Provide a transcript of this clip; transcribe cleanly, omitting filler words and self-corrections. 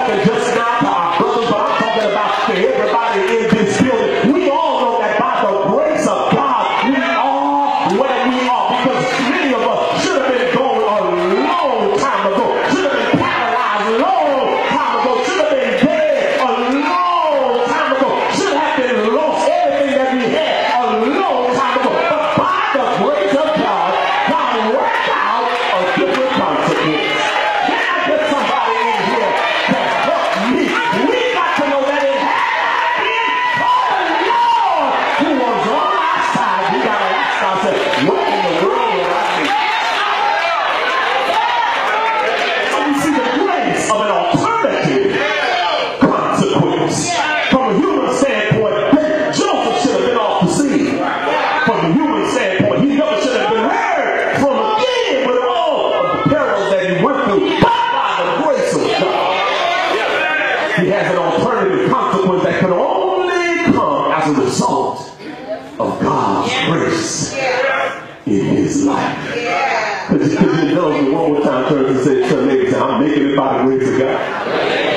talking just now to our brothers, but I'm talking about to everybody in this building. We all know that by the grace of God, we are where we are, because many of us should have been gone a long time ago, should have been paralyzed a long time ago, should have been dead a long time ago, should have been lost everything that we had a long time ago. But by the grace of God, God worked out a different consequence. Can I get somebody in here to help me? We got to know that it had been for the Lord who was on our side. We got to ask ourselves, what in the world would I do? So we see the grace of an alternative consequence. From a human standpoint, Joseph should have been off the scene. From a human standpoint, he never should have been heard from again with all of the perils that he went through. But by the grace of God, he has an alternative consequence that can only come as a result of God's grace in his life. Could you indulge me one more time, turn and say to the ladies, I'm making it by the grace of God.